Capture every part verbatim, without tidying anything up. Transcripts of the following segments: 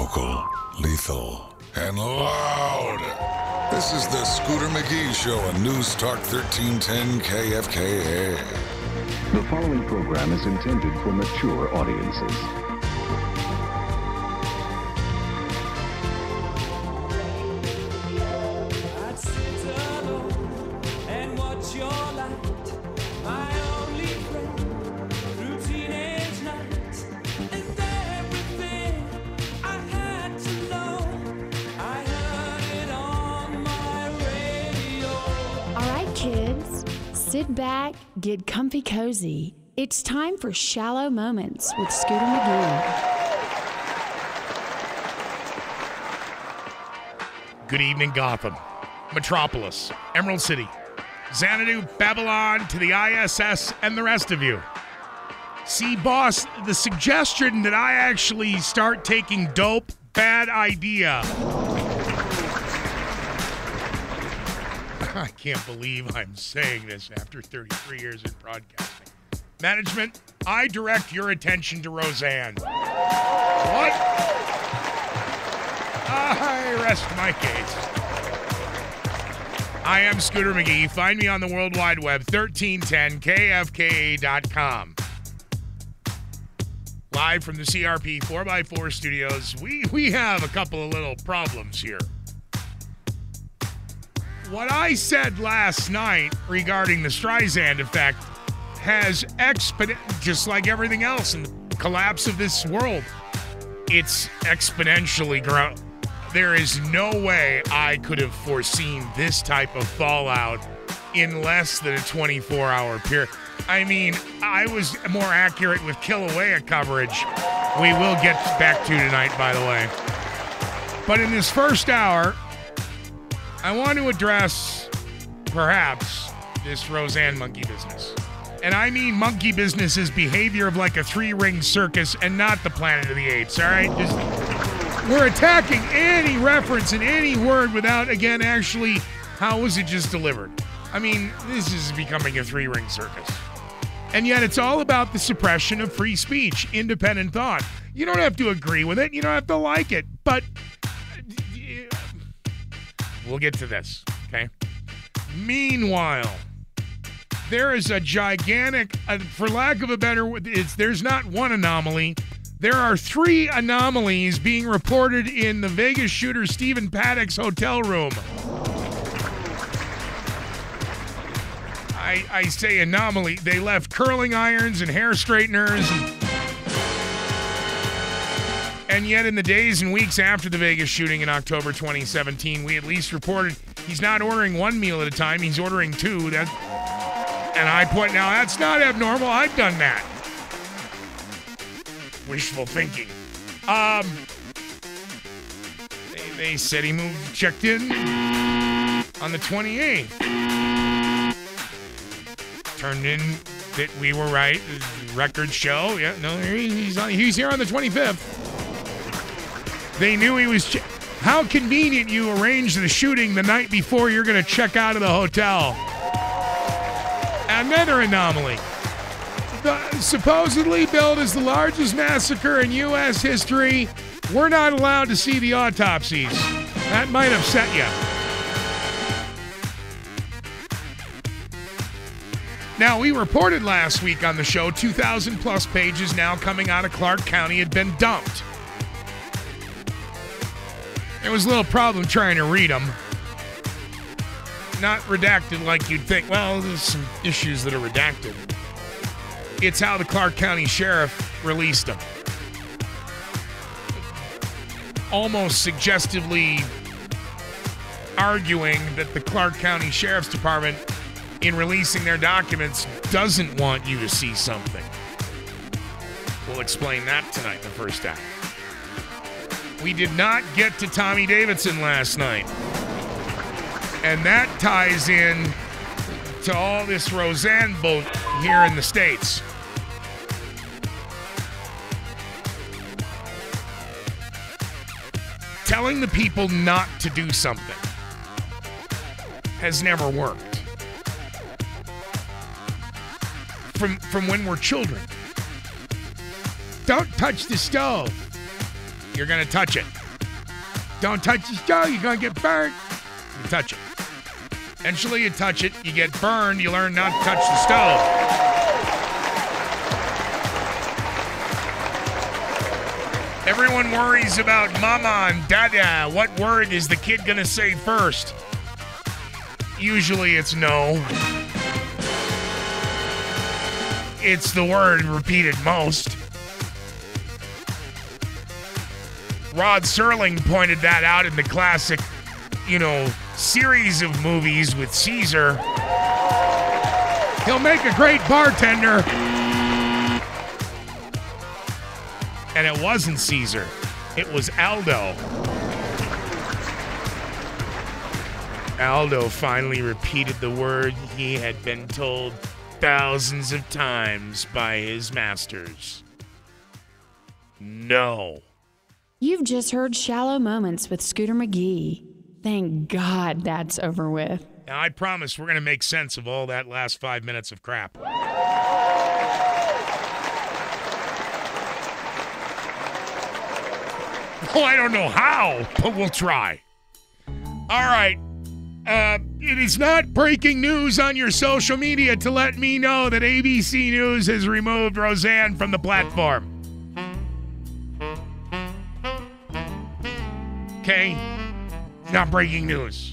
Local, lethal, and loud. This is the Scooter McGee Show on News Talk thirteen ten K F K A. The following program is intended for mature audiences. Sit back, get comfy cozy. It's time for Shallow Moments with Scooter McGee. Good evening, Gotham, Metropolis, Emerald City, Xanadu, Babylon, to the I S S, and the rest of you. See, boss, the suggestion that I actually start taking dope, bad idea. I can't believe I'm saying this after thirty-three years in broadcasting. Management, I direct your attention to Roseanne. What? I rest my case. I am Scooter McGee. Find me on the World Wide Web, thirteen ten K F K A dot com. Live from the C R P four by four studios, we, we have a couple of little problems here. What I said last night regarding the Streisand effect has exponent, just like everything else in the collapse of this world, it's exponentially grown. There is no way I could have foreseen this type of fallout in less than a twenty-four hour period. I mean, I was more accurate with Kilauea coverage. We will get back to tonight, by the way. But in this first hour, I want to address, perhaps, this Roseanne monkey business. And I mean monkey business's behavior of like a three-ring circus and not the Planet of the Apes, all right? Just, we're attacking any reference in any word without, again, actually, how was it just delivered? I mean, this is becoming a three-ring circus. And yet it's all about the suppression of free speech, independent thought. You don't have to agree with it. You don't have to like it. But we'll get to this, okay? Meanwhile, there is a gigantic, uh, for lack of a better word, it's, there's not one anomaly. There are three anomalies being reported in the Vegas shooter Stephen Paddock's hotel room. I, I say anomaly. They left curling irons and hair straighteners. And, and yet in the days and weeks after the Vegas shooting in October twenty seventeen, we at least reported he's not ordering one meal at a time. He's ordering two. That, and I point, now that's not abnormal. I've done that. Wishful thinking. Um, they, they said he moved, checked in on the twenty-eighth. Turned in that we were right. Records show. Yeah, no, he's on, he's here on the twenty-fifth. They knew he was. Che- How convenient you arranged the shooting the night before you're going to check out of the hotel. Another anomaly. The, supposedly billed as the largest massacre in U S history, we're not allowed to see the autopsies. That might upset you. Now, we reported last week on the show two thousand plus pages now coming out of Clark County had been dumped. There was a little problem trying to read them. Not redacted like you'd think. Well, there's some issues that are redacted. It's how the Clark County Sheriff released them. Almost suggestively arguing that the Clark County Sheriff's Department, in releasing their documents, doesn't want you to see something. We'll explain that tonight in the first hour. We did not get to Tommy Davidson last night. And that ties in to all this Roseanne vote here in the States. Telling the people not to do something has never worked. From, from when we're children. Don't touch the stove. You're going to touch it. Don't touch the stove, you're going to get burnt. You touch it. Eventually you touch it, you get burned, you learn not to touch the stove. Everyone worries about mama and dada. What word is the kid going to say first? Usually it's no. It's the word repeated most. Rod Serling pointed that out in the classic, you know, series of movies with Caesar. He'll make a great bartender. And it wasn't Caesar. It was Aldo. Aldo finally repeated the word he had been told thousands of times by his masters. No. You've just heard Shallow Moments with Scooter McGee. Thank God that's over with. Now, I promise we're going to make sense of all that last five minutes of crap. Oh, I don't know how, but we'll try. All right. Uh, it is not breaking news on your social media to let me know that A B C News has removed Roseanne from the platform. Okay? It's not breaking news.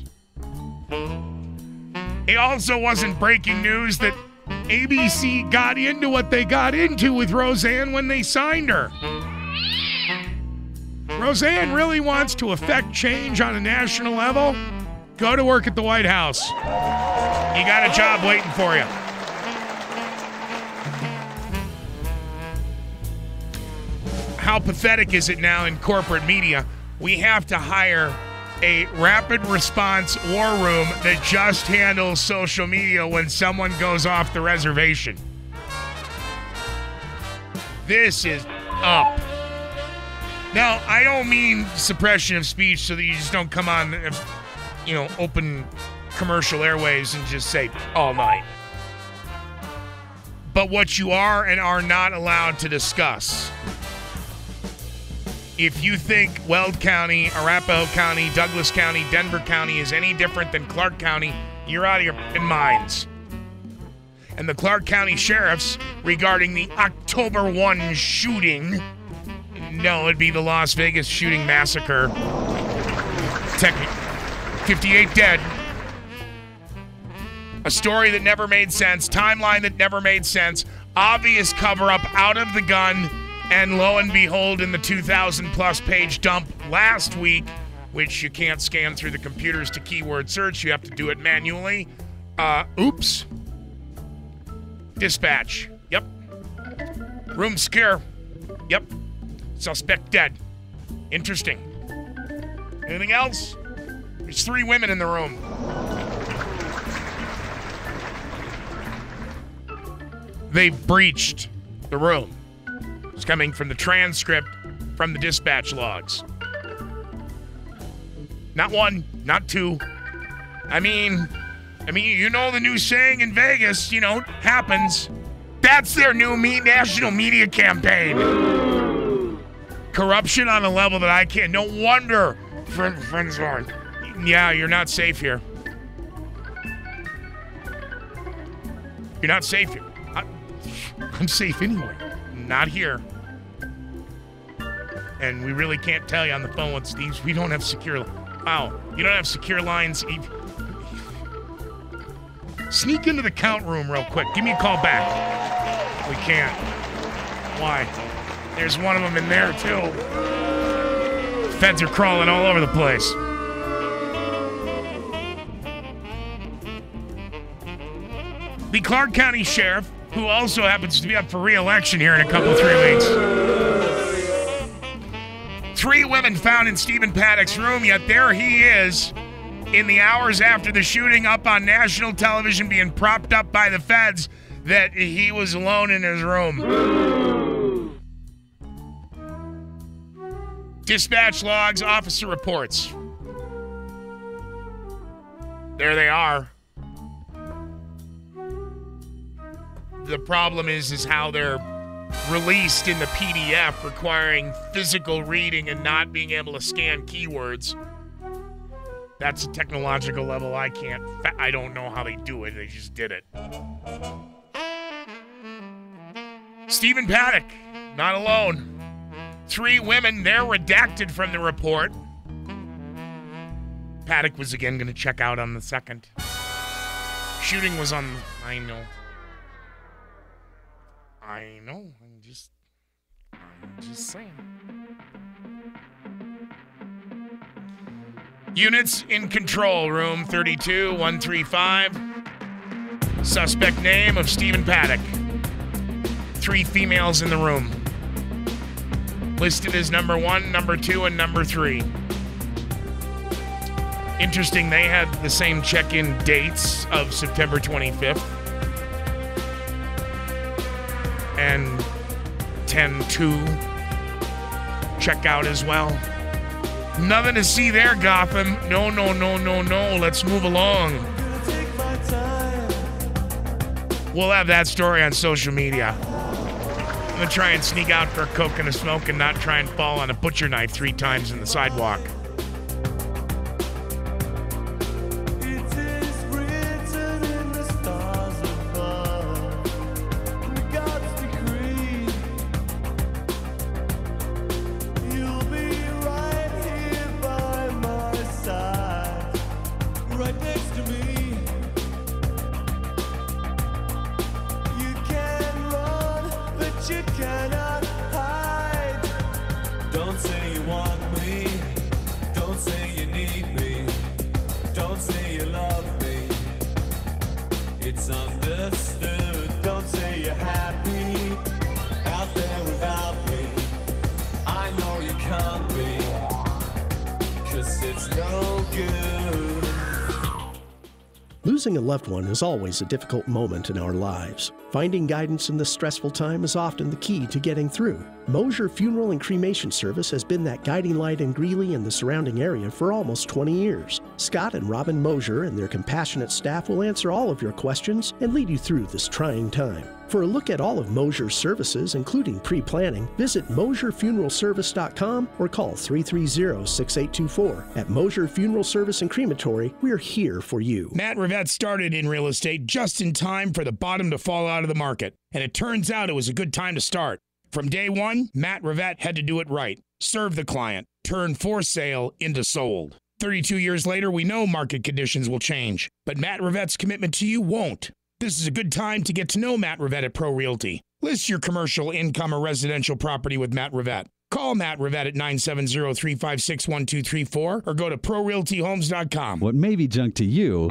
It also wasn't breaking news that A B C got into what they got into with Roseanne when they signed her. Roseanne really wants to affect change on a national level. Go to work at the White House. You got a job waiting for you. How pathetic is it now in corporate media? We have to hire a rapid response war room that just handles social media when someone goes off the reservation. This is up. Now, I don't mean suppression of speech so that you just don't come on, you know, open commercial airwaves and just say all night. But what you are and are not allowed to discuss. If you think Weld County, Arapahoe County, Douglas County, Denver County is any different than Clark County, you're out of your minds. And the Clark County sheriffs regarding the October first shooting, no, it'd be the Las Vegas shooting massacre. Technically, fifty-eight dead. A story that never made sense, timeline that never made sense, obvious cover-up out of the gun, and lo and behold, in the two thousand plus page dump last week, which you can't scan through the computers to keyword search, you have to do it manually. Uh, oops. Dispatch. Yep. Room secure. Yep. Suspect dead. Interesting. Anything else? There's three women in the room. They breached the room. It's coming from the transcript from the dispatch logs. Not one, not two. I mean, I mean, you know the new saying in Vegas, you know, happens. That's their new me- national media campaign. Corruption on a level that I can't. No wonder friend, friends aren't. Yeah, you're not safe here. You're not safe here. I, I'm safe anywhere. Not here. And we really can't tell you on the phone what Steve's. We don't have secure. Wow, you don't have secure lines. Sneak into the count room real quick. Give me a call back. We can't. Why? There's one of them in there, too. Feds are crawling all over the place. The Clark County Sheriff, who also happens to be up for re-election here in a couple, three weeks. Three women found in Stephen Paddock's room, yet there he is in the hours after the shooting up on national television being propped up by the feds that he was alone in his room. Dispatch logs, officer reports. There they are. The problem is, is how they're released in the P D F requiring physical reading and not being able to scan keywords. That's a technological level I can't, fa- I don't know how they do it. They just did it. Stephen Paddock, not alone. Three women, they're redacted from the report. Paddock was again going to check out on the second. Shooting was on, I know. I know, I'm just, I'm just saying. Units in control, room thirty-two, one three five. Suspect name of Stephen Paddock. Three females in the room. Listed as number one, number two, and number three. Interesting, they had the same check-in dates of September twenty-fifth. And ten two check out as well. Nothing to see there, Gotham. No, no, no, no, no. Let's move along. We'll have that story on social media. I'm going to try and sneak out for a Coke and a smoke and not try and fall on a butcher knife three times in the sidewalk. Losing a loved one is always a difficult moment in our lives. Finding guidance in this stressful time is often the key to getting through. Mosier Funeral and Cremation Service has been that guiding light in Greeley and the surrounding area for almost twenty years. Scott and Robin Mosier and their compassionate staff will answer all of your questions and lead you through this trying time. For a look at all of Mosier's services, including pre-planning, visit mosier funeral service dot com or call three three zero, six eight two four. At Mosier Funeral Service and Crematory, we're here for you. Matt Rivette started in real estate just in time for the bottom to fall out of the market, and it turns out it was a good time to start. From day one, Matt Rivette had to do it right. Serve the client. Turn for sale into sold. thirty-two years later, we know market conditions will change, but Matt Rivette's commitment to you won't. This is a good time to get to know Matt Rivette at Pro Realty. List your commercial, income, or residential property with Matt Rivette. Call Matt Rivette at nine seven zero, three five six, one two three four or go to pro realty homes dot com. What may be junk to you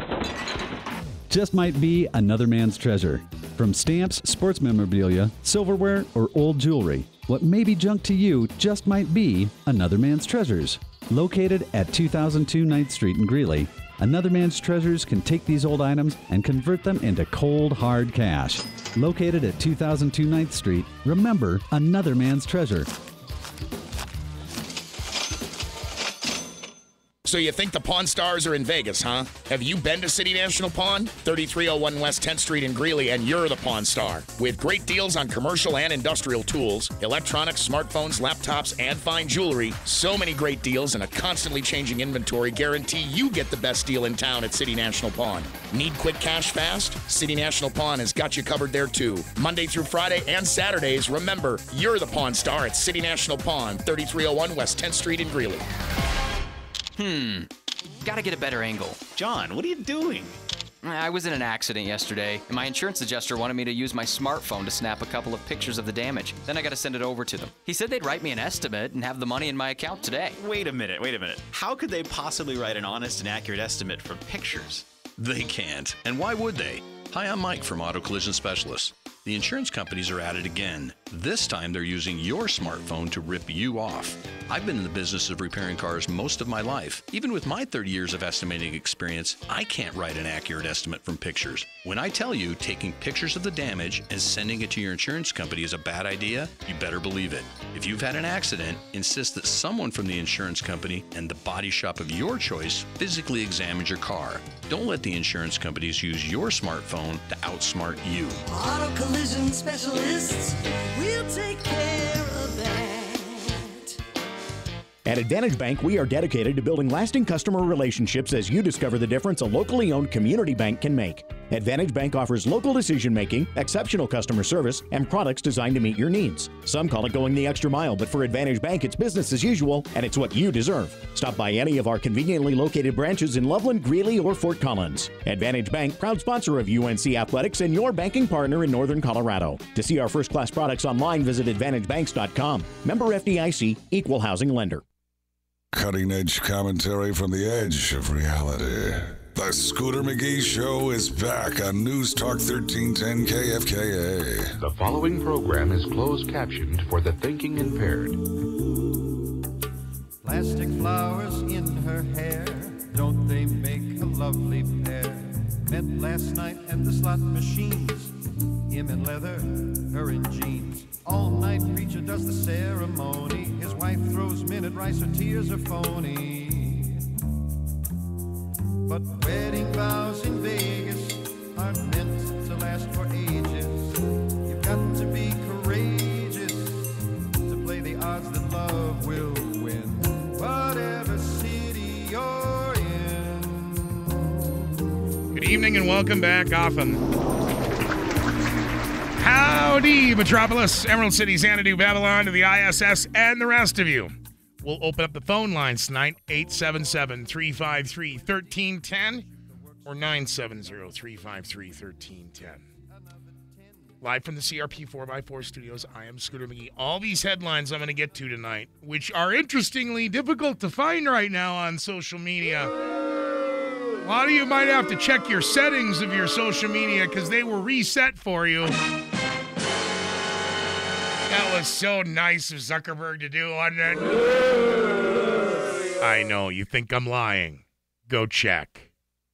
just might be another man's treasure. From stamps, sports memorabilia, silverware, or old jewelry, what may be junk to you just might be another man's treasures. Located at two thousand two ninth Street in Greeley, Another Man's Treasures can take these old items and convert them into cold, hard cash. Located at two thousand two ninth Street, remember, another man's treasure. So you think the Pawn Stars are in Vegas, huh? Have you been to City National Pawn? thirty-three oh one West tenth Street in Greeley, and you're the Pawn Star. With great deals on commercial and industrial tools, electronics, smartphones, laptops, and fine jewelry, so many great deals and a constantly changing inventory guarantee you get the best deal in town at City National Pawn. Need quick cash fast? City National Pawn has got you covered there too. Monday through Friday and Saturdays, remember, you're the Pawn Star at City National Pawn, thirty-three oh one West tenth Street in Greeley. Hmm. Gotta get a better angle. John, what are you doing? I was in an accident yesterday, and my insurance adjuster wanted me to use my smartphone to snap a couple of pictures of the damage. Then I gotta send it over to them. He said they'd write me an estimate and have the money in my account today. Wait a minute, wait a minute. How could they possibly write an honest and accurate estimate from pictures? They can't. And why would they? Hi, I'm Mike from Auto Collision Specialists. The insurance companies are at it again. This time they're using your smartphone to rip you off. I've been in the business of repairing cars most of my life. Even with my thirty years of estimating experience, I can't write an accurate estimate from pictures. When I tell you taking pictures of the damage and sending it to your insurance company is a bad idea, you better believe it. If you've had an accident, insist that someone from the insurance company and the body shop of your choice physically examine your car. Don't let the insurance companies use your smartphone to outsmart you. Auto collision specialists, we'll take care of that. At Advantage Bank, we are dedicated to building lasting customer relationships as you discover the difference a locally owned community bank can make. Advantage Bank offers local decision-making, exceptional customer service, and products designed to meet your needs. Some call it going the extra mile, but for Advantage Bank, it's business as usual, and it's what you deserve. Stop by any of our conveniently located branches in Loveland, Greeley, or Fort Collins. Advantage Bank, proud sponsor of U N C Athletics and your banking partner in Northern Colorado. To see our first-class products online, visit advantage banks dot com. Member F D I C, Equal Housing Lender. Cutting-edge commentary from the edge of reality. The Scooter McGee Show is back on News Talk thirteen ten K F K A. The following program is closed captioned for the thinking impaired. Plastic flowers in her hair, don't they make a lovely pair? Met last night at the slot machines, him in leather, her in jeans. All night preacher does the ceremony, his wife throws minute rice, her tears are phony. But wedding vows in Vegas aren't meant to last for ages. You've got to be courageous to play the odds that love will win, whatever city you're in. Good evening and welcome back, Gotham. Howdy, Metropolis, Emerald City, Xanadu, Babylon, to the I S S, and the rest of you. We'll open up the phone lines tonight, eight seven seven, three five three, one three one zero or nine seven zero, three five three, one three one zero. Live from the C R P four by four studios, I am Scooter McGee. All these headlines I'm going to get to tonight, which are interestingly difficult to find right now on social media. A lot of you might have to check your settings of your social media because they were reset for you. That was so nice of Zuckerberg to do, wasn't it? I know, you think I'm lying. Go check.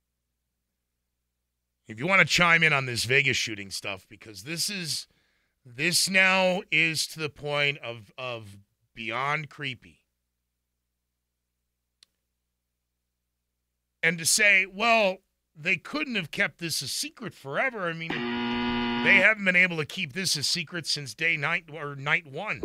If you want to chime in on this Vegas shooting stuff, because this is, this now is to the point of, of beyond creepy. And to say, well, they couldn't have kept this a secret forever. I mean, they haven't been able to keep this a secret since day night or night one.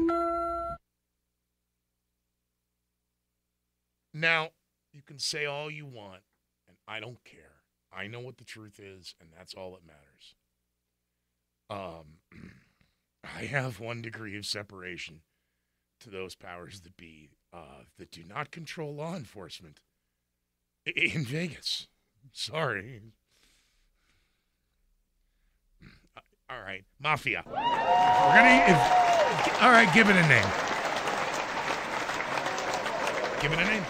Now, you can say all you want, and I don't care. I know what the truth is, and that's all that matters. Um, I have one degree of separation to those powers that be uh, that do not control law enforcement in Vegas. Sorry. All right, Mafia. We're gonna. If, all right, give it a name. Give it a name.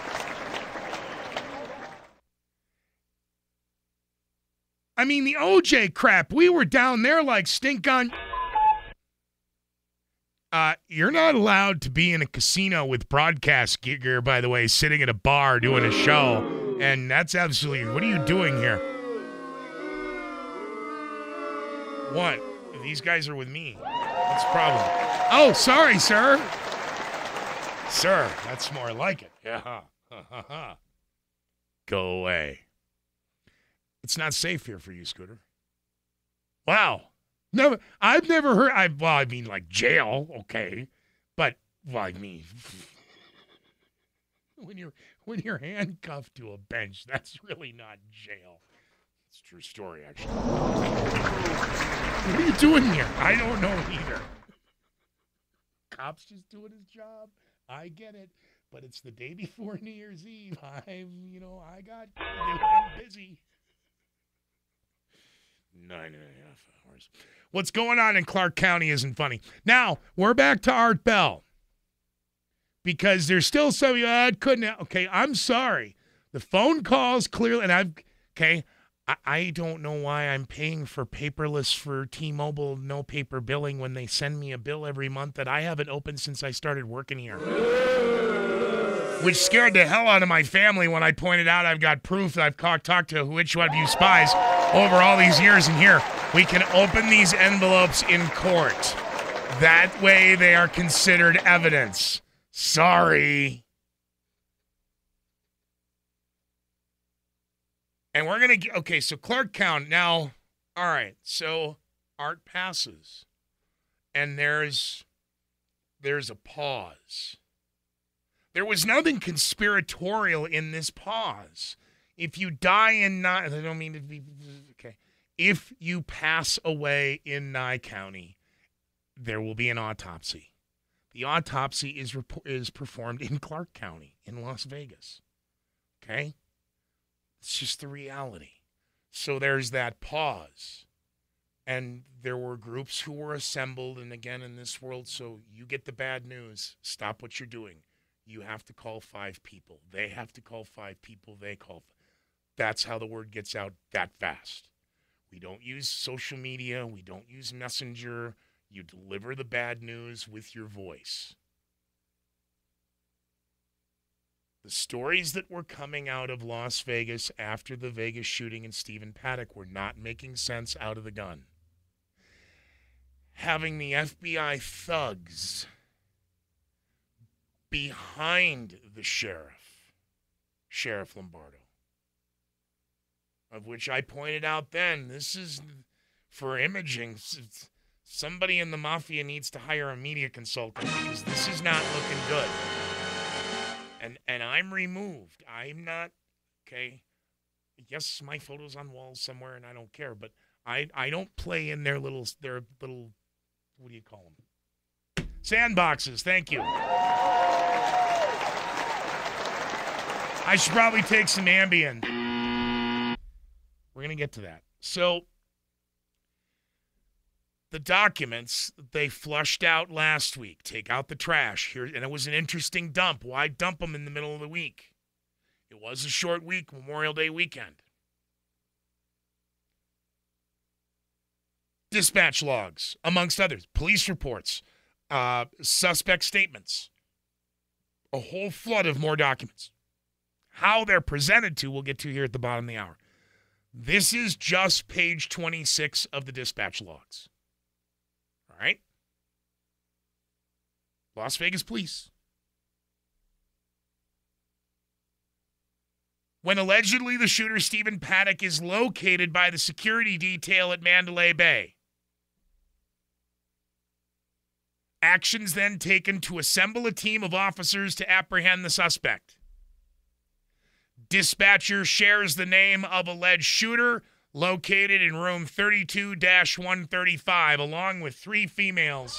I mean, the O J crap. We were down there like stink on. Uh, you're not allowed to be in a casino with broadcast gear, by the way, sitting at a bar doing a show. And that's absolutely, what are you doing here? What? These guys are with me. What's the problem? Oh, sorry, sir. Sir, that's more like it. Yeah. Go away. It's not safe here for you, Scooter. Wow. Never, I've never heard, I, well, I mean, like jail, okay. But, well, I mean, when you're, when you're handcuffed to a bench, that's really not jail. It's a true story, actually. What are you doing here? I don't know either. Cop's just doing his job. I get it. But it's the day before New Year's Eve. I'm, you know, I got, I'm busy. Nine and a half hours. What's going on in Clark County isn't funny. Now, we're back to Art Bell. Because there's still some, uh, couldn't, okay, I'm sorry. The phone calls clearly, and I've, okay, I, I don't know why I'm paying for paperless for T-Mobile, no paper billing when they send me a bill every month that I haven't opened since I started working here. Which scared the hell out of my family when I pointed out I've got proof that I've ca- talked to which one of you spies over all these years, and here, we can open these envelopes in court. That way they are considered evidence. Sorry. And we're going to – okay, so Clark County. Now, all right, so Art passes. And there's there's a pause. There was nothing conspiratorial in this pause. If you die in Nye – I don't mean to be – okay. If you pass away in Nye County, there will be an autopsy. The autopsy is rep- is performed in Clark County in Las Vegas. Okay? It's just the reality. So there's that pause. And there were groups who were assembled, and again, in this world, so you get the bad news, stop what you're doing. You have to call five people. They have to call five people. They call. That's how the word gets out that fast. We don't use social media. We don't use Messenger. You deliver the bad news with your voice. The stories that were coming out of Las Vegas after the Vegas shooting in Stephen Paddock were not making sense out of the gun. Having the F B I thugs behind the sheriff, Sheriff Lombardo, of which I pointed out then, this is for imaging. Somebody in the mafia needs to hire a media consultant because this is not looking good. And and I'm removed. I'm not, okay, yes, my photo's on walls somewhere and I don't care, but I, I don't play in their little, their little, what do you call them? Sandboxes, thank you. I should probably take some Ambien. We're going to get to that. So, the documents they flushed out last week. Take out the trash. Here, and it was an interesting dump. Why dump them in the middle of the week? It was a short week, Memorial Day weekend. Dispatch logs, amongst others. Police reports. Uh, suspect statements. A whole flood of more documents. How they're presented to, we'll get to here at the bottom of the hour. This is just page twenty-six of the dispatch logs. All right? Las Vegas Police. When allegedly the shooter, Stephen Paddock, is located by the security detail at Mandalay Bay. Actions then taken to assemble a team of officers to apprehend the suspect. Dispatcher shares the name of alleged shooter located in room thirty-two dash one thirty-five along with three females.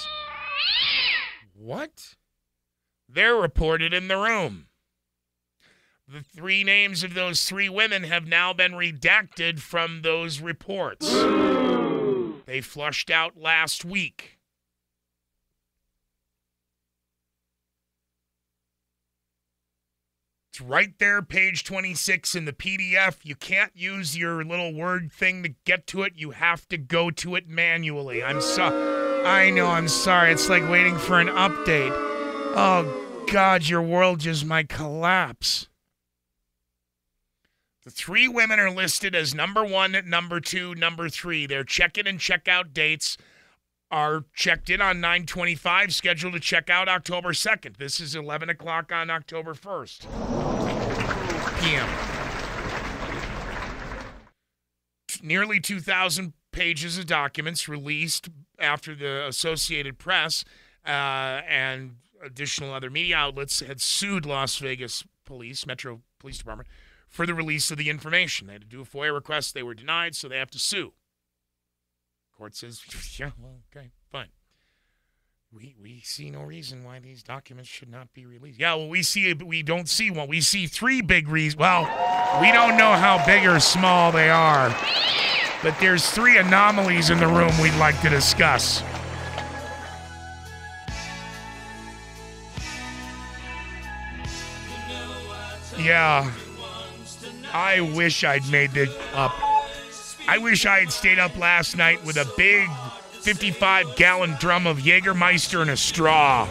What? They're reported in the room. The three names of those three women have now been redacted from those reports. They flushed out last week. It's right there, page twenty-six in the P D F. You can't use your little word thing to get to it. You have to go to it manually. I'm so I know, I'm sorry. It's like waiting for an update. Oh, God, your world just might collapse. The three women are listed as number one, number two, number three. Their check-in and check-out dates are checked in on nine twenty-five, scheduled to check out October second. This is eleven o'clock on October first p m Nearly two thousand pages of documents released after the Associated Press uh, and additional other media outlets had sued Las Vegas Police, Metro Police Department, for the release of the information. They had to do a FOIA request. They were denied, so they have to sue. Court says, yeah, well, okay, fine. We we see no reason why these documents should not be released. Yeah, well, we see we don't see one. We see three big reasons. Well, we don't know how big or small they are, but there's three anomalies in the room we'd like to discuss. Yeah, I wish I'd made this up. I wish I had stayed up last night with a big fifty-five gallon drum of Jägermeister and a straw.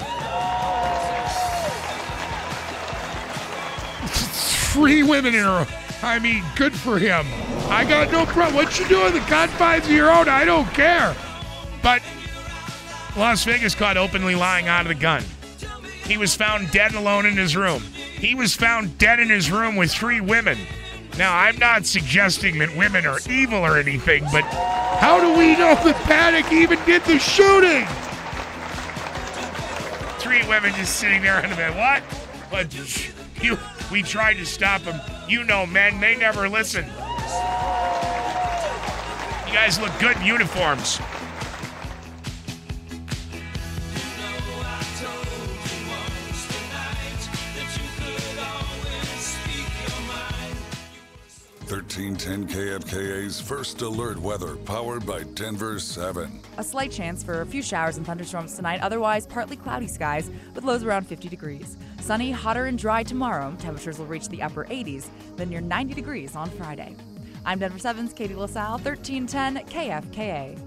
Three women in a row. I mean, good for him. I got no problem. What you doing? The confines of your own. I don't care. But Las Vegas caught openly lying out of the gun. He was found dead and alone in his room. He was found dead in his room with three women. Now, I'm not suggesting that women are evil or anything, but how do we know that Paddock even did the shooting? Three women just sitting there in the bed. What? But you, we tried to stop them. You know, men, they never listen. You guys look good in uniforms. thirteen ten K F K A's First Alert Weather, powered by Denver seven. A slight chance for a few showers and thunderstorms tonight, otherwise partly cloudy skies with lows around fifty degrees. Sunny, hotter, and dry tomorrow. Temperatures will reach the upper eighties, then near ninety degrees on Friday. I'm Denver seven's Katie LaSalle, thirteen ten K F K A.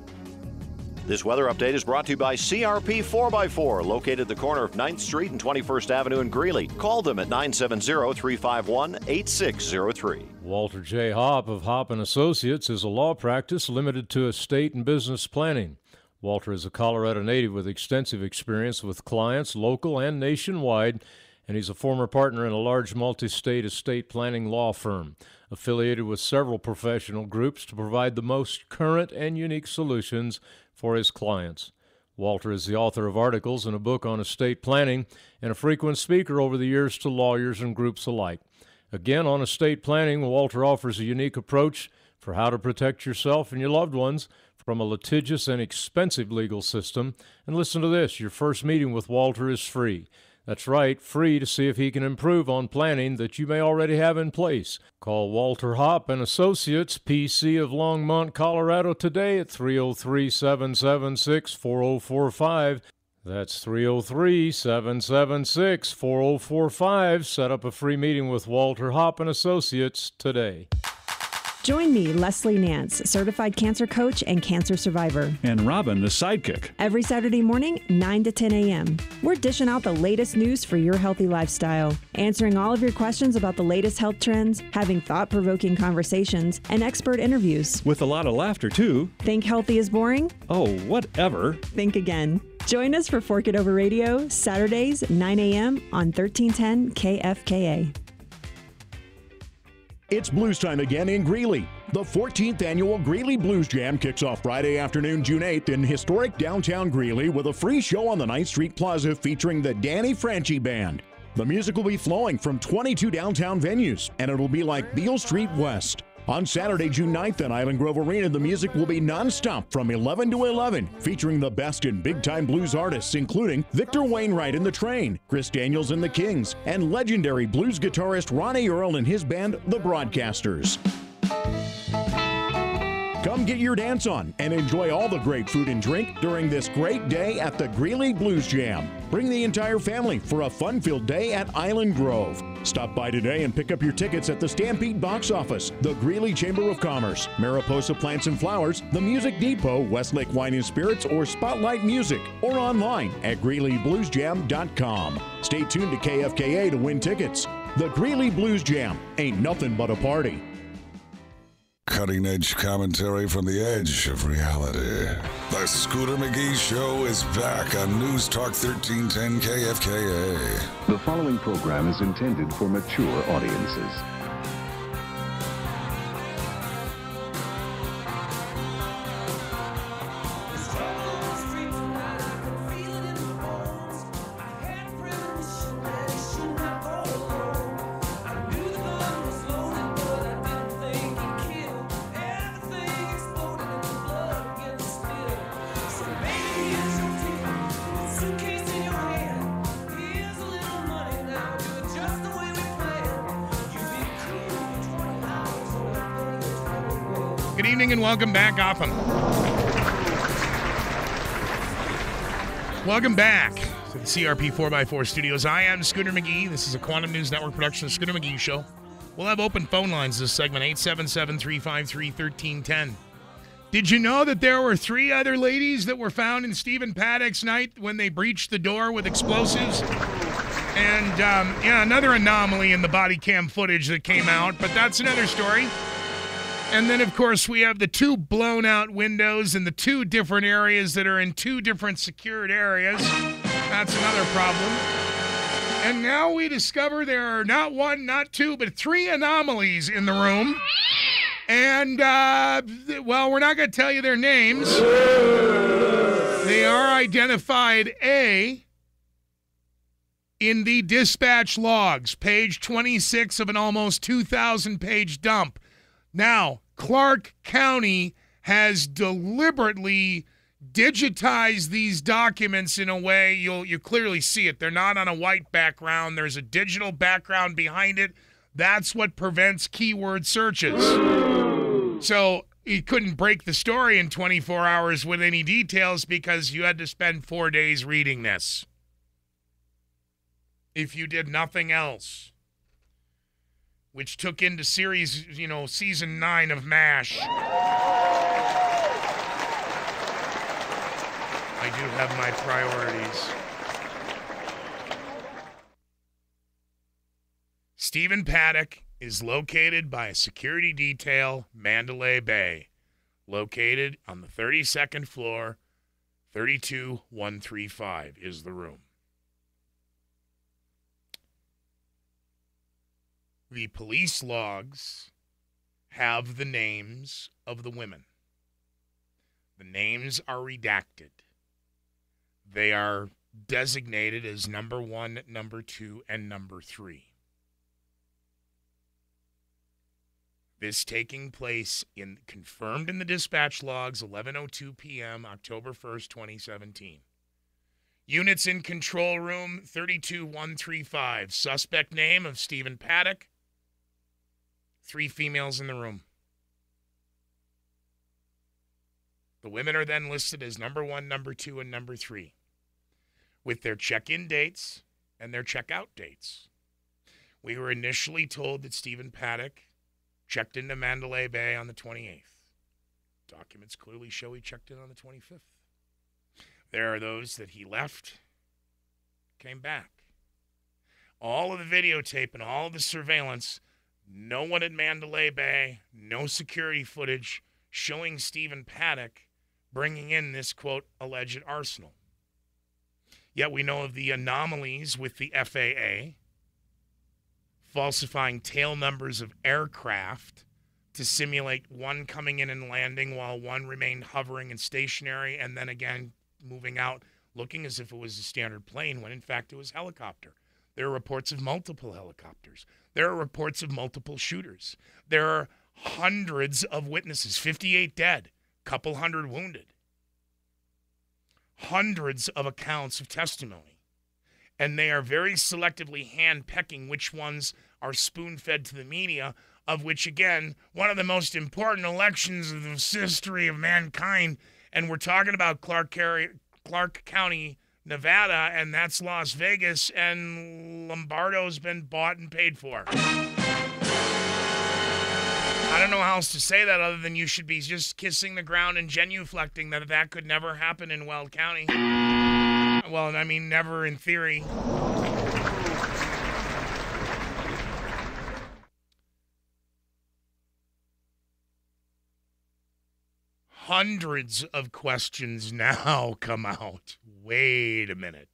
This weather update is brought to you by C R P four by four, located at the corner of ninth Street and twenty-first Avenue in Greeley. Call them at nine seven zero, three five one, eight six zero three. Walter J. Hopp of Hopp and Associates is a law practice limited to estate and business planning. Walter is a Colorado native with extensive experience with clients local and nationwide, and he's a former partner in a large multi-state estate planning law firm, affiliated with several professional groups to provide the most current and unique solutions for his clients. Walter is the author of articles and a book on estate planning and a frequent speaker over the years to lawyers and groups alike. Again, on estate planning, Walter offers a unique approach for how to protect yourself and your loved ones from a litigious and expensive legal system. And listen to this, your first meeting with Walter is free. That's right, free to see if he can improve on planning that you may already have in place. Call Walter Hopp and Associates, P C of Longmont, Colorado today at three oh three, seven seven six, four oh four five. That's three oh three, seven seven six, four oh four five. Set up a free meeting with Walter Hopp and Associates today. Join me, Leslie Nance, certified cancer coach and cancer survivor. And Robin, the sidekick. Every Saturday morning, nine to ten a.m. We're dishing out the latest news for your healthy lifestyle, answering all of your questions about the latest health trends, having thought-provoking conversations, and expert interviews. With a lot of laughter, too. Think healthy is boring? Oh, whatever. Think again. Join us for Fork It Over Radio, Saturdays, nine a.m. on thirteen ten K F K A. It's blues time again in Greeley. The fourteenth annual Greeley Blues Jam kicks off Friday afternoon, June eighth in historic downtown Greeley with a free show on the ninth Street Plaza featuring the Danny Franchi Band. The music will be flowing from twenty-two downtown venues, and it'll be like Beale Street West. On Saturday, June ninth at Island Grove Arena, the music will be nonstop from eleven to eleven, featuring the best in big-time blues artists, including Victor Wainwright and the Train, Chris Daniels and the Kings, and legendary blues guitarist Ronnie Earl and his band, The Broadcasters. Come get your dance on and enjoy all the great food and drink during this great day at the Greeley Blues Jam. Bring the entire family for a fun-filled day at Island Grove. Stop by today and pick up your tickets at the Stampede Box Office, the Greeley Chamber of Commerce, Mariposa Plants and Flowers, the Music Depot, Westlake Wine and Spirits, or Spotlight Music, or online at greeley blues jam dot com. Stay tuned to K F K A to win tickets. The Greeley Blues Jam ain't nothing but a party. Cutting-edge commentary from the edge of reality. The Scooter McGee Show is back on News Talk thirteen ten K F K A. The following program is intended for mature audiences. Good evening and welcome back, Gotham. Welcome back to the C R P four by four studios. I am Scooter McGee. This is a Quantum News Network production of Scooter McGee Show. We'll have open phone lines this segment, eight seven seven, three five three, one three one zero. Did you know that there were three other ladies that were found in Stephen Paddock's night when they breached the door with explosives? And, um, yeah, another anomaly in the body cam footage that came out, but that's another story. And then, of course, we have the two blown-out windows in the two different areas that are in two different secured areas. That's another problem. And now we discover there are not one, not two, but three anomalies in the room. And, uh, well, we're not going to tell you their names. They are identified A in the dispatch logs, page twenty-six of an almost two thousand page dump. Now, Clark County has deliberately digitized these documents in a way you'll you clearly see it. They're not on a white background. There's a digital background behind it. That's what prevents keyword searches. So you couldn't break the story in twenty-four hours with any details because you had to spend four days reading this. If you did nothing else, which took into series, you know, season nine of MASH. I do have my priorities. Stephen Paddock is located by a security detail, Mandalay Bay, located on the thirty-second floor, thirty-two one thirty-five is the room. The police logs have the names of the women. The names are redacted. They are designated as number one, number two, and number three. This taking place in confirmed in the dispatch logs, eleven oh two p.m., October first, twenty seventeen. Units in control room, thirty-two one thirty-five. Suspect name of Stephen Paddock. Three females in the room. The women are then listed as number one, number two, and number three, with their check-in dates and their check-out dates. We were initially told that Stephen Paddock checked into Mandalay Bay on the twenty-eighth. Documents clearly show he checked in on the twenty-fifth. There are those that he left, came back. All of the videotape and all of the surveillance, no one at Mandalay Bay, no security footage showing Stephen Paddock bringing in this, quote, alleged arsenal. Yet we know of the anomalies with the F A A, falsifying tail numbers of aircraft to simulate one coming in and landing while one remained hovering and stationary, and then again moving out, looking as if it was a standard plane when in fact it was helicopter. There are reports of multiple helicopters. There are reports of multiple shooters. There are hundreds of witnesses, fifty-eight dead, couple hundred wounded. Hundreds of accounts of testimony. And they are very selectively hand-pecking which ones are spoon-fed to the media, of which, again, one of the most important elections of the history of mankind, and we're talking about Clark, Clark County, Nevada, and that's Las Vegas, and Lombardo's been bought and paid for. I don't know how else to say that other than you should be just kissing the ground and genuflecting that that could never happen in Weld County. Well, I mean, never in theory. Hundreds of questions now come out. Wait a minute.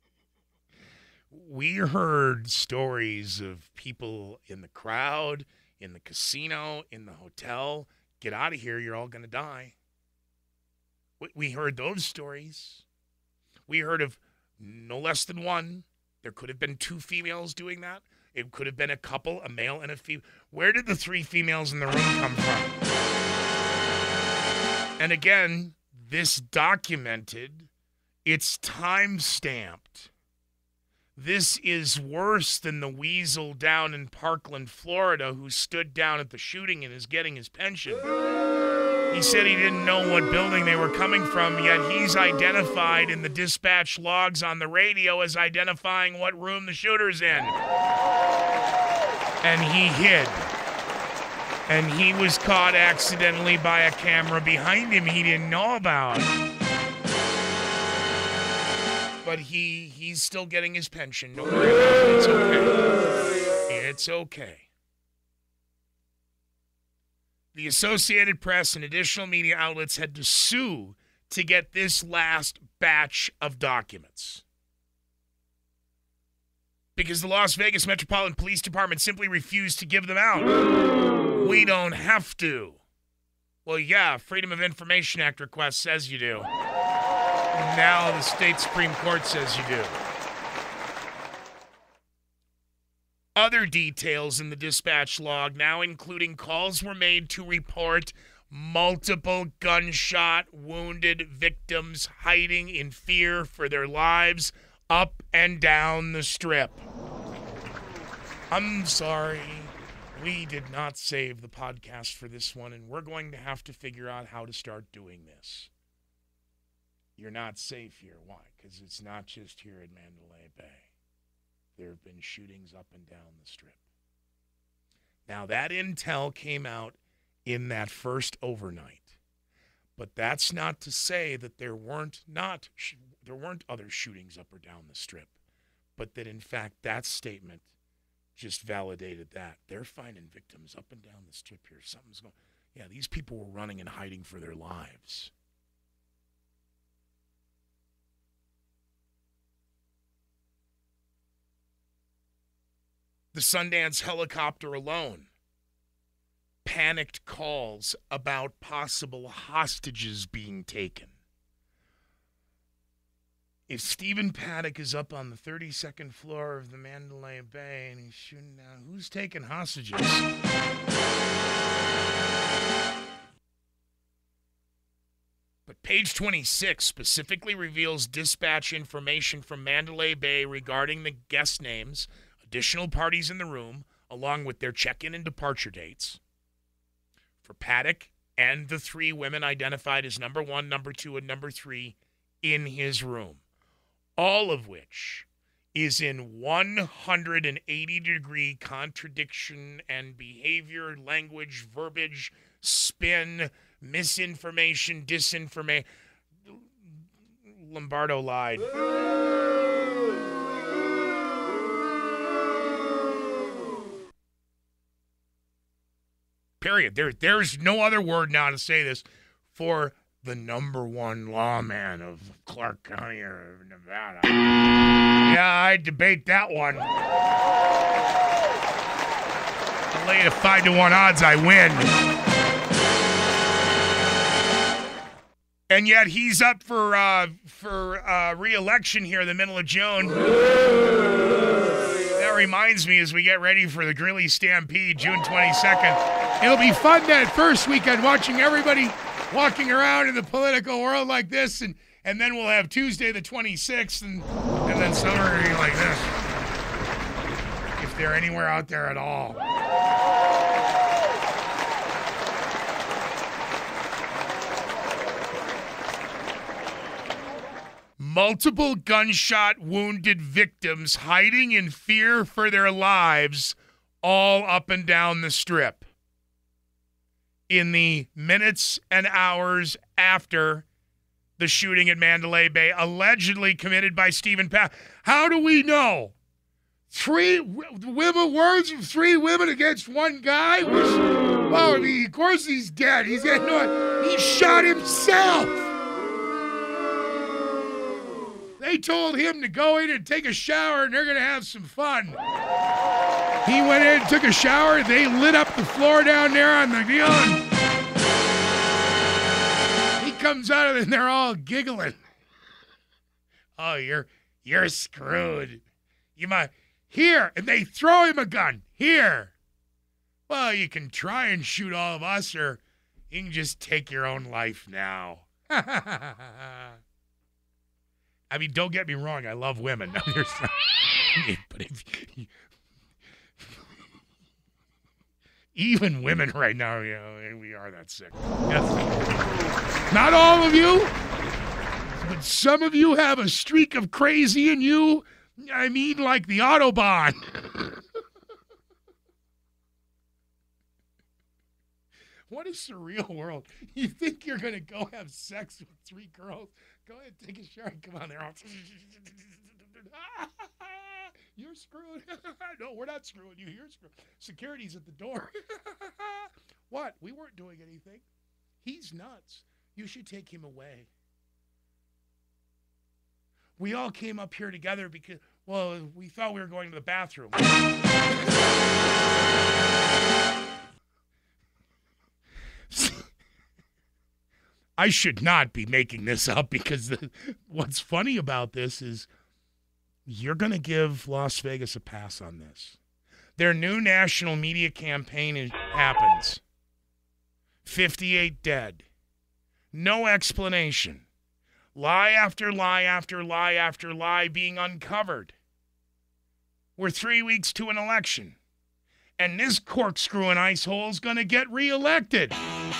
We heard stories of people in the crowd, in the casino, in the hotel. Get out of here, you're all going to die. We heard those stories. We heard of no less than one. There could have been two females doing that. It could have been a couple, a male and a female. Where did the three females in the room come from? And again, this documented, it's time-stamped. This is worse than the weasel down in Parkland, Florida, who stood down at the shooting and is getting his pension. He said he didn't know what building they were coming from, yet he's identified in the dispatch logs on the radio as identifying what room the shooter's in. And he hid. And he was caught accidentally by a camera behind him he didn't know about. But he he's still getting his pension. Don't worry about it. It's okay. It's okay. The Associated Press and additional media outlets had to sue to get this last batch of documents. because the Las Vegas Metropolitan Police Department simply refused to give them out. We don't have to. Well, yeah, Freedom of Information Act request says you do. Now the state Supreme Court says you do. Other details in the dispatch log now including calls were made to report multiple gunshot wounded victims hiding in fear for their lives up and down the strip. I'm sorry, we did not save the podcast for this one, and we're going to have to figure out how to start doing this. You're not safe here. Why? Because it's not just here in Mandalay Bay. There have been shootings up and down the strip. Now, that intel came out in that first overnight. But that's not to say that there weren't not sh- there weren't other shootings up or down the strip, but that in fact that statement just validated that. They're finding victims up and down the strip here. Something's going. Yeah, these people were running and hiding for their lives. The Sundance helicopter alone. Panicked calls about possible hostages being taken. If Stephen Paddock is up on the thirty-second floor of the Mandalay Bay and he's shooting down, who's taking hostages? But page twenty-six specifically reveals dispatch information from Mandalay Bay regarding the guest names, additional parties in the room, along with their check-in and departure dates for Paddock and the three women identified as number one, number two, and number three in his room, all of which is in one hundred eighty degree contradiction and behavior, language, verbiage, spin, misinformation, disinformation. Lombardo lied. Period. There, there's no other word now to say this for the number one lawman of Clark County or Nevada. Yeah, I debate that one. I lay it at five to one odds I win. And yet he's up for uh, for uh, re-election here in the middle of June. That reminds me as we get ready for the Greeley Stampede, June twenty-second. It'll be fun that first weekend watching everybody walking around in the political world like this, and, and then we'll have Tuesday the twenty-sixth, and, and then summer will be like this. If they're anywhere out there at all. Multiple gunshot wounded victims hiding in fear for their lives all up and down the strip. In the minutes and hours after the shooting at Mandalay Bay, allegedly committed by Stephen Paddock. How do we know? Three women, words of three women against one guy? Well, I mean, of course he's dead. He's got no, he shot himself. They told him to go in and take a shower and they're going to have some fun. He went in and took a shower. They lit up the floor down there on the deal. He comes out of it and they're all giggling. Oh, you're you're screwed. You might here, and they throw him a gun. Here. Well, you can try and shoot all of us, or you can just take your own life now. I mean, don't get me wrong. I love women. No, there's not, but if you, even women right now, you know, we are that sick. Yes. Not all of you, but some of you have a streak of crazy in you. I mean, like the Autobahn. What a surreal world. You think you're going to go have sex with three girls? Go ahead, take a shower, and come on there. You're screwed. No, we're not screwing you. You're screwed. Security's at the door. What? We weren't doing anything. He's nuts. You should take him away. We all came up here together because Well, we thought we were going to the bathroom. I should not be making this up because the, what's funny about this is you're going to give Las Vegas a pass on this. Their new national media campaign is, happens. fifty-eight dead. No explanation. Lie after lie after lie after lie being uncovered. We're three weeks to an election. And this corkscrew and ice hole is going to get reelected.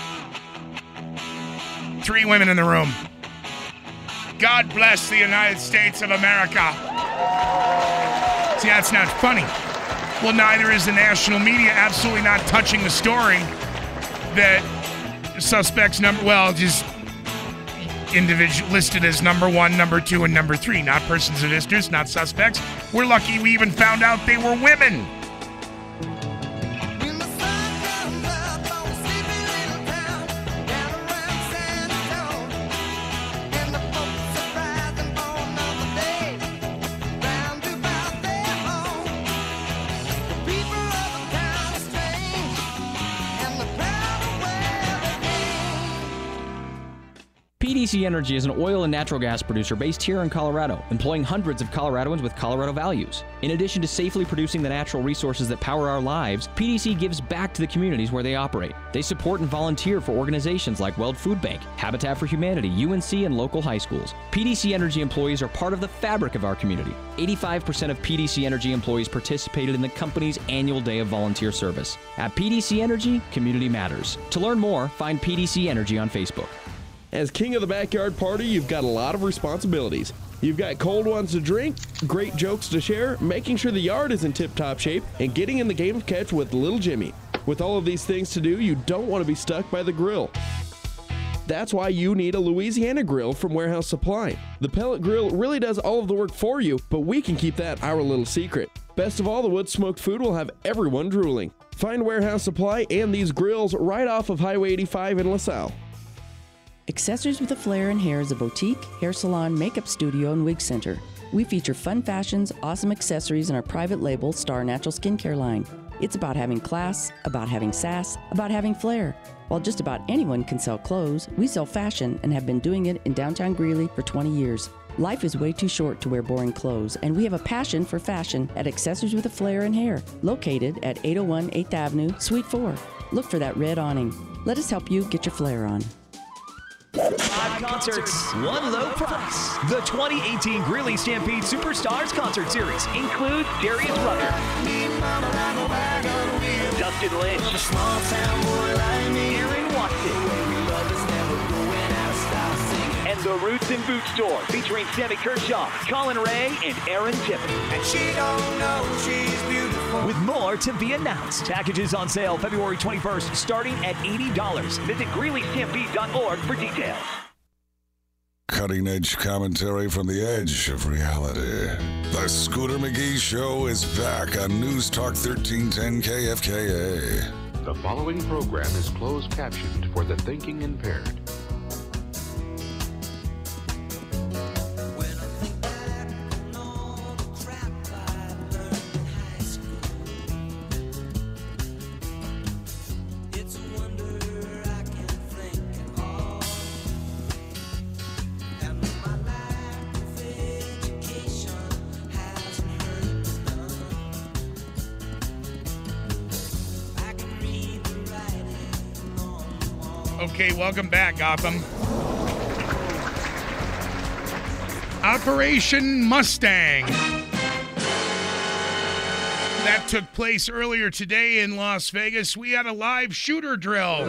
Three women in the room. God bless the United States of America. See, that's not funny. Well, neither is the national media, absolutely not touching the story that suspects number, well, just individual listed as number one, number two, and number three. Not persons of interest, not suspects. We're lucky we even found out they were women. P D C Energy is an oil and natural gas producer based here in Colorado, employing hundreds of Coloradoans with Colorado values. In addition to safely producing the natural resources that power our lives, P D C gives back to the communities where they operate. They support and volunteer for organizations like World Food Bank, Habitat for Humanity, U N C, and local high schools. P D C Energy employees are part of the fabric of our community. eighty-five percent of P D C Energy employees participated in the company's annual day of volunteer service. At P D C Energy, community matters. To learn more, find P D C Energy on Facebook. As king of the backyard party, you've got a lot of responsibilities. You've got cold ones to drink, great jokes to share, making sure the yard is in tip-top shape, and getting in the game of catch with little Jimmy. With all of these things to do, you don't want to be stuck by the grill. That's why you need a Louisiana grill from Warehouse Supply. The pellet grill really does all of the work for you, but we can keep that our little secret. Best of all, the wood-smoked food will have everyone drooling. Find Warehouse Supply and these grills right off of Highway eighty-five in LaSalle. Accessories with a Flair and Hair is a boutique, hair salon, makeup studio, and wig center. We feature fun fashions, awesome accessories, and our private label, Star Natural Skincare line. It's about having class, about having sass, about having flair. While just about anyone can sell clothes, we sell fashion and have been doing it in downtown Greeley for twenty years. Life is way too short to wear boring clothes, and we have a passion for fashion at Accessories with a Flair and Hair, located at eight oh one eighth Avenue, Suite four. Look for that red awning. Let us help you get your flair on. Five concerts, one low price. The twenty eighteen Greeley Stampede Superstars Concert Series includes Darius Rucker, Dustin Lynch, Aaron Watson, and the Roots and Boots Tour featuring Sammy Kershaw, Colin Ray, and Aaron Tippett. And she don't know she's beautiful. With more to be announced. Packages on sale February twenty-first, starting at eighty dollars. Visit Greeley Stampede dot org for details. Cutting-edge commentary from the edge of reality. The Scooter McGee Show is back on News Talk thirteen ten K F K A. The following program is closed captioned for the thinking impaired. Okay, welcome back, Gotham. Operation Mustang. That took place earlier today in Las Vegas. We had a live shooter drill.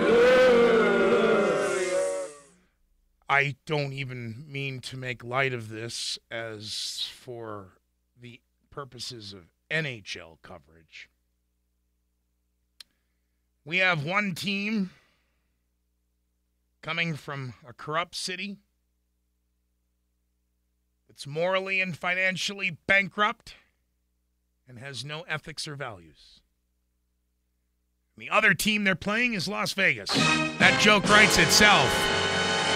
I don't even mean to make light of this as for the purposes of N H L coverage. We have one team coming from a corrupt city that's morally and financially bankrupt and has no ethics or values. And the other team they're playing is Las Vegas. That joke writes itself.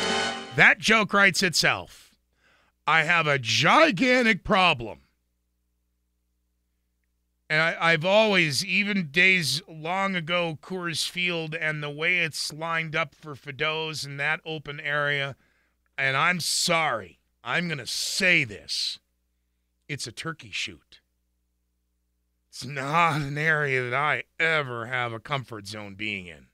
That joke writes itself. I have a gigantic problem And I, I've always, even days long ago, Coors Field and the way it's lined up for Fido's in that open area, and I'm sorry, I'm going to say this, it's a turkey shoot. It's not an area that I ever have a comfort zone being in.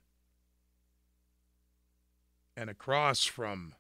And across from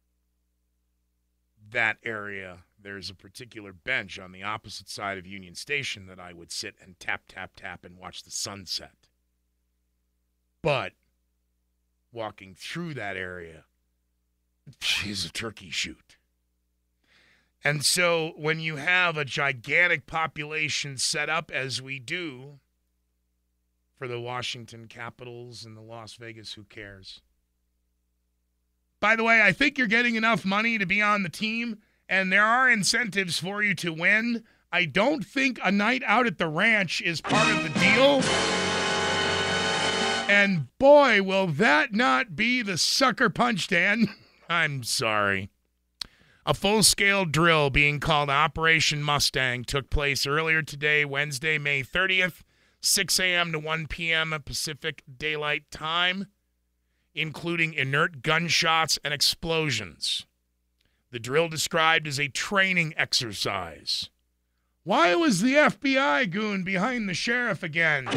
that area, there's a particular bench on the opposite side of Union Station that I would sit and tap, tap, tap and watch the sunset. But walking through that area is a turkey shoot. And so when you have a gigantic population set up as we do for the Washington Capitals and the Las Vegas Who Cares. By the way, I think you're getting enough money to be on the team, and there are incentives for you to win. I don't think a night out at the ranch is part of the deal. And boy, will that not be the sucker punch, Dan. I'm sorry. A full-scale drill being called Operation Mustang took place earlier today, Wednesday, May thirtieth, six a.m. to one p.m. Pacific Daylight Time, including inert gunshots and explosions. The drill described as a training exercise. Why was the F B I goon behind the sheriff again?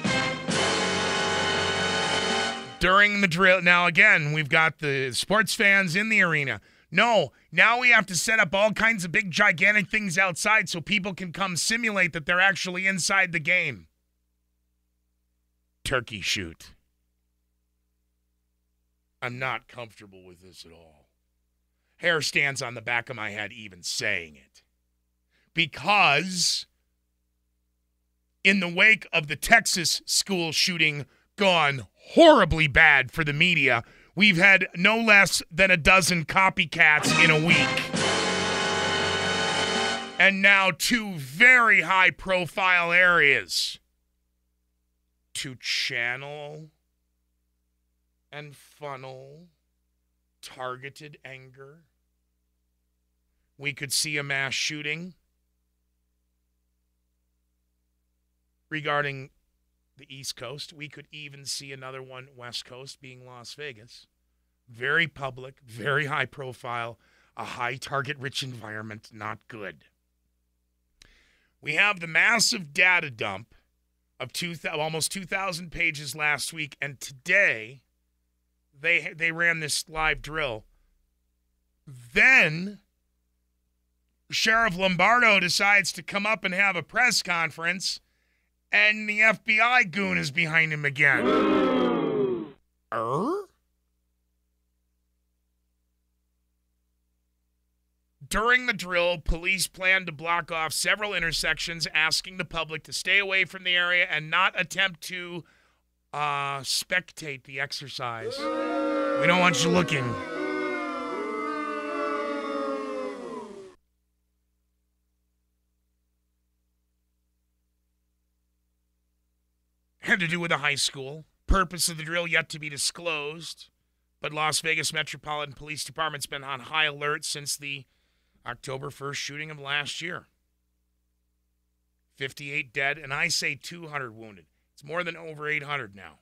During the drill, now again, we've got the sports fans in the arena. No, now we have to set up all kinds of big, gigantic things outside so people can come simulate that they're actually inside the game. Turkey shoot. I'm not comfortable with this at all. Hair stands on the back of my head even saying it. Because in the wake of the Texas school shooting gone horribly bad for the media, we've had no less than a dozen copycats in a week. And now two very high-profile areas to channel and funnel targeted anger. We could see a mass shooting regarding the East Coast. We could even see another one West Coast, being Las Vegas. Very public, very high profile, a high target-rich environment, not good. We have the massive data dump of two, almost two thousand pages last week, and today they they ran this live drill. Then Sheriff Lombardo decides to come up and have a press conference, and the F B I goon is behind him again. Er? During the drill, police planned to block off several intersections, asking the public to stay away from the area and not attempt to uh, spectate the exercise. We don't want you looking. Had to do with a high school. Purpose of the drill yet to be disclosed, but Las Vegas Metropolitan Police Department's been on high alert since the October first shooting of last year. fifty-eight dead, and I say two hundred wounded. It's more than over eight hundred now.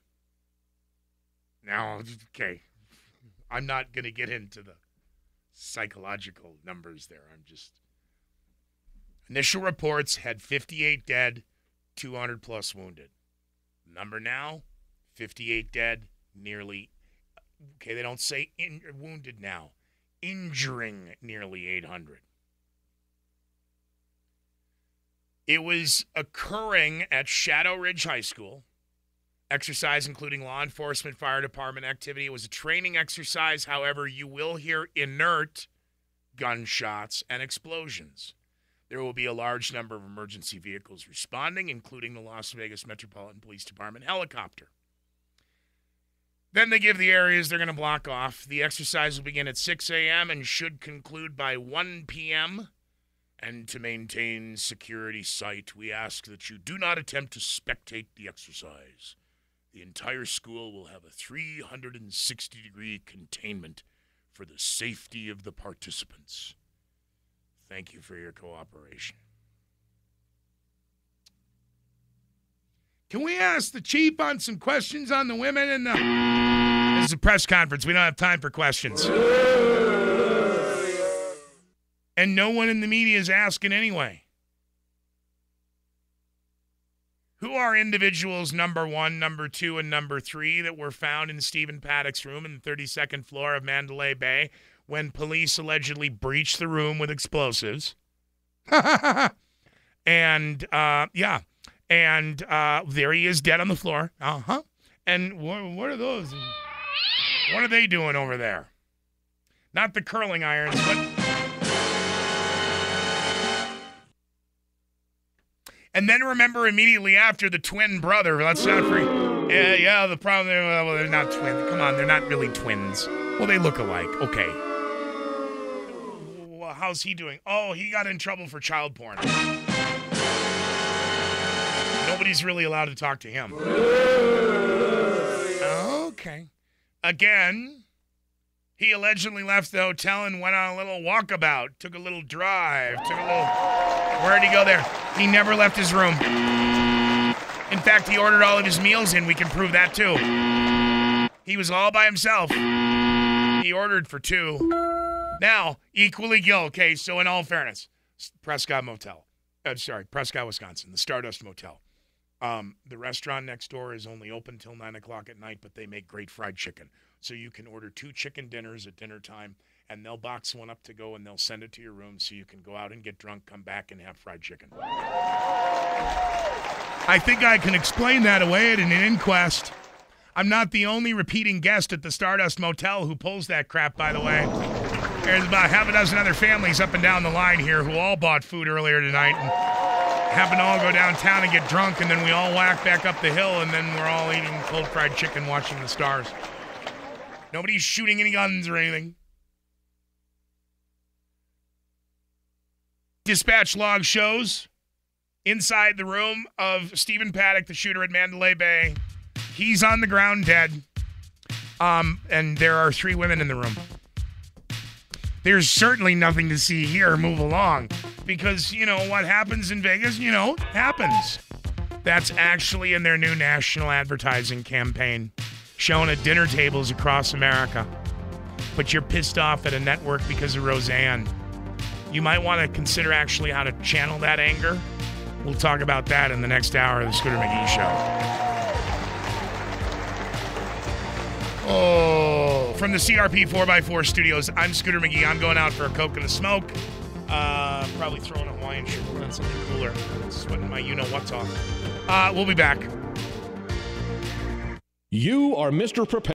Now, okay, I'm not going to get into the psychological numbers there. I'm just... Initial reports had fifty-eight dead, two hundred plus wounded. Number now, fifty-eight dead, nearly, okay, they don't say in, wounded now, injuring nearly eight hundred. It was occurring at Shadow Ridge High School. Exercise including law enforcement, fire department activity. It was a training exercise. However, you will hear inert gunshots and explosions. There will be a large number of emergency vehicles responding, including the Las Vegas Metropolitan Police Department helicopter. Then they give the areas they're going to block off. The exercise will begin at six a.m. and should conclude by one p.m. And to maintain security sight, we ask that you do not attempt to spectate the exercise. The entire school will have a three hundred sixty degree containment for the safety of the participants. Thank you for your cooperation. Can we ask the chief on some questions on the women? And the... This is a press conference. We don't have time for questions. And no one in the media is asking anyway. Who are individuals number one, number two, and number three that were found in Stephen Paddock's room in the thirty-second floor of Mandalay Bay when police allegedly breached the room with explosives? and, uh, yeah. And uh, there he is dead on the floor. Uh-huh. And wh- what are those? What are they doing over there? Not the curling irons, but... And then remember immediately after the twin brother. Let's not free. Yeah, yeah, the problem, they're, well, they're not twins. Come on, they're not really twins. Well, they look alike. Okay. Well, how's he doing? Oh, he got in trouble for child porn. Nobody's really allowed to talk to him. Okay. Again, he allegedly left the hotel and went on a little walkabout, took a little drive, took a little... Where'd he go there? He never left his room. In fact, he ordered all of his meals in. We can prove that, too. He was all by himself. He ordered for two. Now, equally guilty. Okay, so in all fairness, Prescott Motel. Uh, sorry, Prescott, Wisconsin, the Stardust Motel. Um, the restaurant next door is only open till nine o'clock at night, but they make great fried chicken. So you can order two chicken dinners at dinner time, and they'll box one up to go, and they'll send it to your room so you can go out and get drunk, come back, and have fried chicken. I think I can explain that away at an inquest. I'm not the only repeating guest at the Stardust Motel who pulls that crap, by the way. There's about half a dozen other families up and down the line here who all bought food earlier tonight and happen to all go downtown and get drunk, and then we all whack back up the hill, and then we're all eating cold fried chicken watching the stars. Nobody's shooting any guns or anything. Dispatch log shows inside the room of Stephen Paddock, the shooter at Mandalay Bay. He's on the ground dead. Um, and there are three women in the room. There's certainly nothing to see here. Move along. Because, you know, what happens in Vegas, you know, happens. That's actually in their new national advertising campaign, shown at dinner tables across America. But you're pissed off at a network because of Roseanne. You might want to consider actually how to channel that anger. We'll talk about that in the next hour of the Scooter McGee Show. Oh, from the C R P four by four studios, I'm Scooter McGee. I'm going out for a Coke and a smoke. Uh, probably throwing a Hawaiian shirt on something cooler. Sweating my you-know-what's off. Uh, we'll be back. You are Mister Prepared.